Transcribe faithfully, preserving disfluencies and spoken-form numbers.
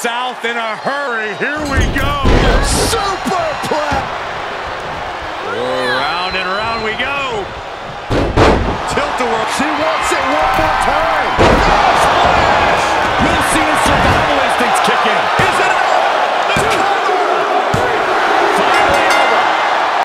South in a hurry. Here we go. Superplex. Round and round we go. Tilt-a-whirl. She wants it one more time.